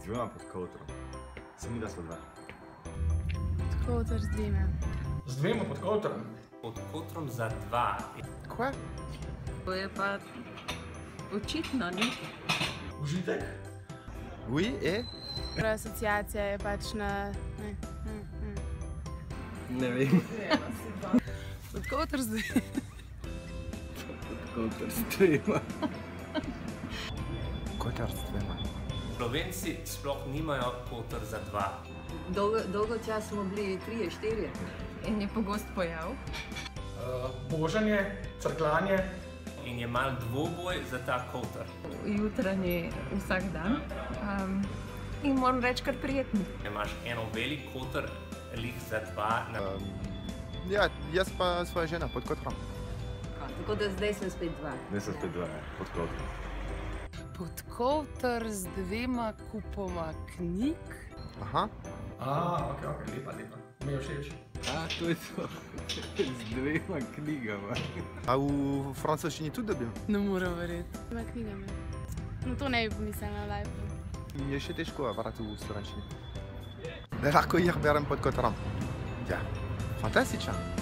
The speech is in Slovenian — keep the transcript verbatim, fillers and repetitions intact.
dvema pod kotrom. Se mi da so dva. Pod kotr z dvema. Z dvema pod kotrom? Pod kotrom za dva. Kva? To je pa očitno, ni? Užitek? Oui, et? Prva asociacija je pač na... Ne, ne, ne. Ne vem. Pod kotr z dvema. Pod kotr z dvema. Kotr z dvema. Slovenci sploh nimajo kotr za dva. Dolgo, dolgo čas smo bili trije, štirje. In je pogost pojav. Uh, božanje, crkljanje. In je mal dvoboj za ta kotr. Jutranji vsak dan. Um, in moram reči, kar prijetno. Imaš eno velik kotr, lih za dva. Na... Um, ja, jaz pa svoja žena pod kotrom. Tako da zdaj sem spet dva. Ne so spet dva, pod kotrom. Pod kotr z dvema kupoma knjig. Aha. A, ok, ok, lepa, lepa. Mi je všeč. A, to je to. Z dvema knjigama. A v francoščini tudi dobim? Ne morem verjeti. Z dvema knjigami. No to ne bi pomislila na live. Mi je še težko varati v slovenščini. Lahko jih berem pod kotrom. Ja, fantastično.